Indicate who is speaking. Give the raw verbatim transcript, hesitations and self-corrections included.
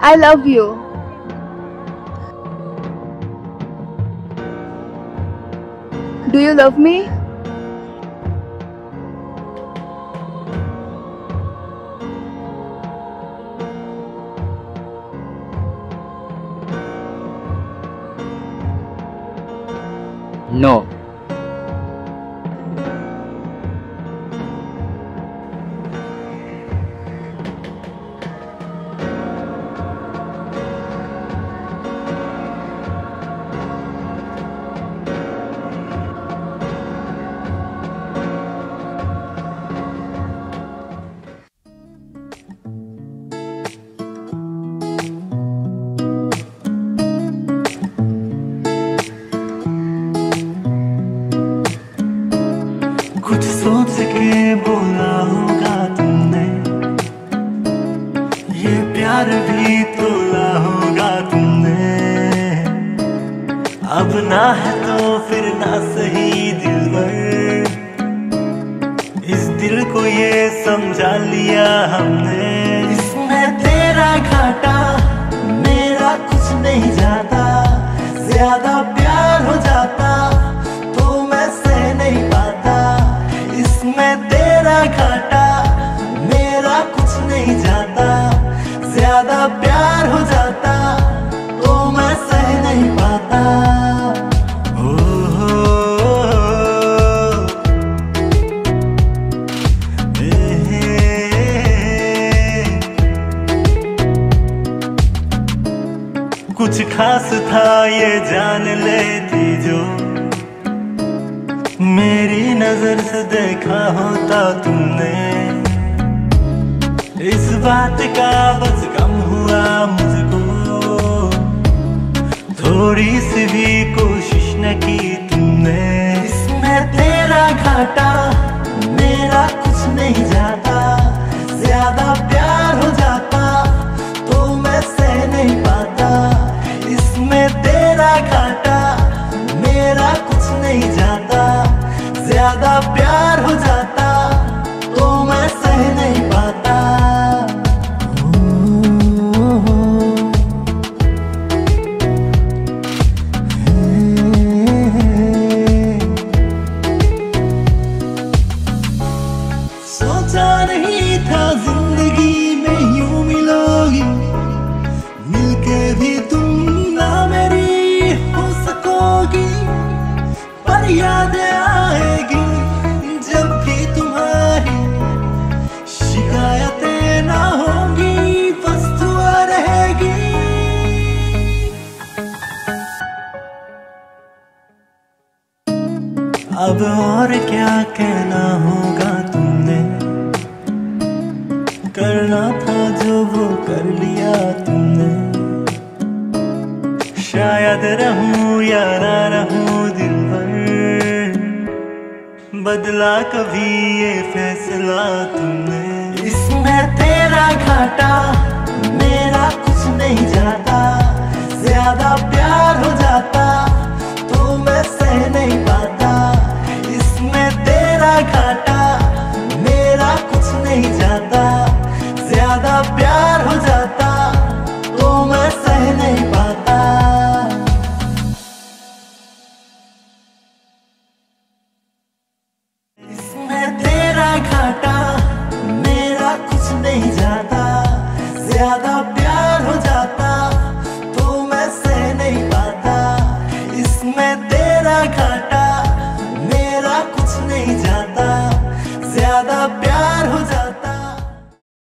Speaker 1: I love you. Do you love me?
Speaker 2: No.
Speaker 3: कुछ सोच के बोला होगा तुमने, ये प्यार भी तोला होगा तुमने। अब ना है तो फिर ना सही दिलबर, इस दिल को ये समझा लिया हमने। इसमें तेरा घाटा मेरा कुछ नहीं जाता, ज्यादा प्यार हो जाता तो मैं सह नहीं पाता। इसमें तेरा घाटा मेरा कुछ नहीं जाता, ज्यादा प्यार हो जाता तो मैं सह नहीं पाता। ओ, हो, ए, ए, कुछ खास था ये जान लेती जो, मेरी नजर से देखा होता तुमने। इस बात का बस गम हुआ मुझको, थोड़ी सी भी कोशिश न की तुमने। इसमें तेरा घाटा मेरा कुछ नहीं जाता, ज्यादा प्यार हो जाता तो मैं सह नहीं पाता। इसमें तेरा घाटा मेरा कुछ नहीं जाता, ज्यादा प्यार हो जाता तो मैं सह नहीं पाता। सोचा नहीं था जिंदगी में यूं मिलोगी, मिलके भी तुम ना मेरी हो सकोगी। पर याद आएगी जब भी तुम्हारी, शिकायतें ना होंगी बस दुआ रहेगी। अब और क्या कहना होगा तुमने, करना था जो वो कर लिया तुमने। शायद रहूं या ना रहूं दिल भर, बदला कभी ये फैसला तुमने। इसमें तेरा घाटा मेरा कुछ नहीं जाता, ज्यादा प्यार हो जाता तो मैं सह नहीं पाता।